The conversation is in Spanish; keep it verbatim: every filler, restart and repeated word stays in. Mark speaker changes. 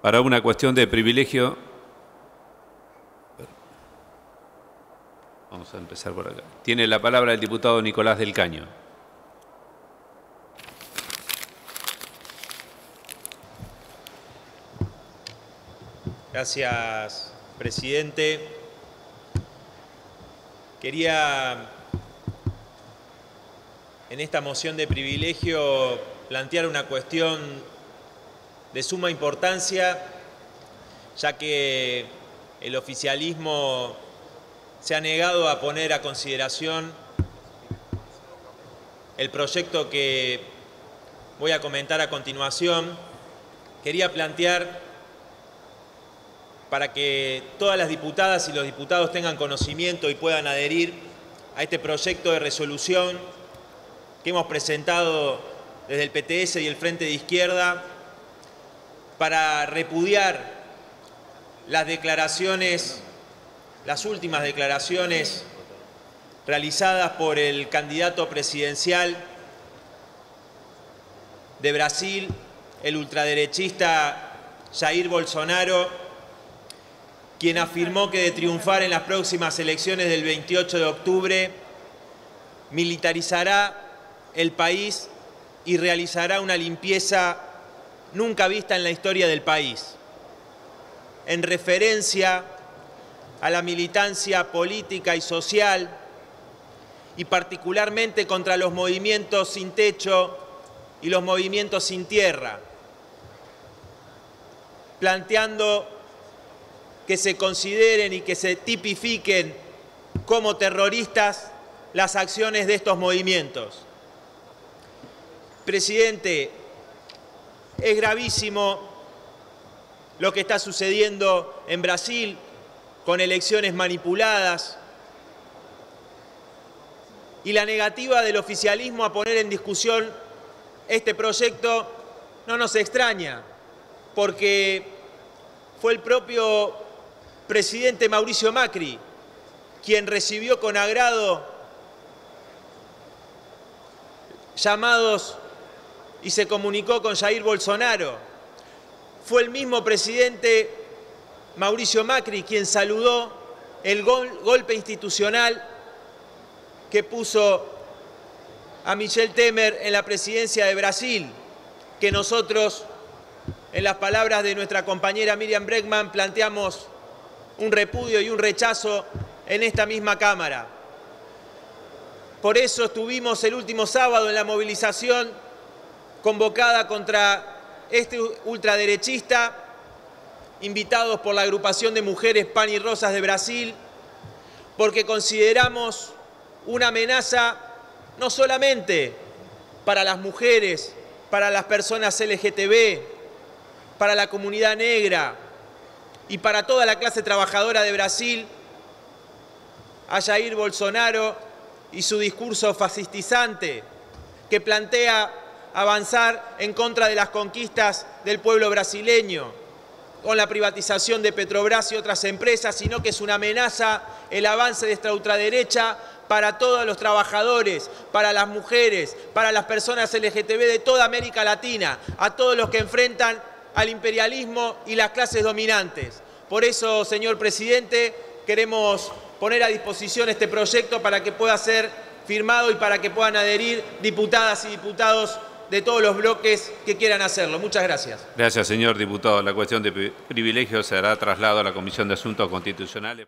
Speaker 1: Para una cuestión de privilegio, vamos a empezar por acá. Tiene la palabra el diputado Nicolás del Caño.
Speaker 2: Gracias, presidente. Quería, en esta moción de privilegio, plantear una cuestión de suma importancia, ya que el oficialismo se ha negado a poner a consideración el proyecto que voy a comentar a continuación. Quería plantear, para que todas las diputadas y los diputados tengan conocimiento y puedan adherir a este proyecto de resolución que hemos presentado desde el P T S y el Frente de Izquierda, para repudiar las declaraciones, las últimas declaraciones realizadas por el candidato presidencial de Brasil, el ultraderechista Jair Bolsonaro, quien afirmó que de triunfar en las próximas elecciones del veintiocho de octubre, militarizará el país y realizará una limpieza nunca vista en la historia del país, en referencia a la militancia política y social, y particularmente contra los movimientos sin techo y los movimientos sin tierra, planteando que se consideren y que se tipifiquen como terroristas las acciones de estos movimientos. Presidente, es gravísimo lo que está sucediendo en Brasil con elecciones manipuladas y la negativa del oficialismo a poner en discusión este proyecto no nos extraña, porque fue el propio presidente Mauricio Macri quien recibió con agrado llamados y se comunicó con Jair Bolsonaro. Fue el mismo presidente Mauricio Macri quien saludó el gol, golpe institucional que puso a Michel Temer en la presidencia de Brasil, que nosotros, en las palabras de nuestra compañera Miriam Bregman, planteamos un repudio y un rechazo en esta misma Cámara. Por eso estuvimos el último sábado en la movilización convocada contra este ultraderechista, invitados por la agrupación de mujeres Pan y Rosas de Brasil, porque consideramos una amenaza no solamente para las mujeres, para las personas L G T B, para la comunidad negra y para toda la clase trabajadora de Brasil, a Jair Bolsonaro y su discurso fascistizante que plantea avanzar en contra de las conquistas del pueblo brasileño con la privatización de Petrobras y otras empresas, sino que es una amenaza el avance de esta ultraderecha para todos los trabajadores, para las mujeres, para las personas L G T B de toda América Latina, a todos los que enfrentan al imperialismo y las clases dominantes. Por eso, señor presidente, queremos poner a disposición este proyecto para que pueda ser firmado y para que puedan adherir diputadas y diputados de todos los bloques que quieran hacerlo. Muchas gracias.
Speaker 1: Gracias, señor diputado. La cuestión de privilegio se hará traslado a la Comisión de Asuntos Constitucionales.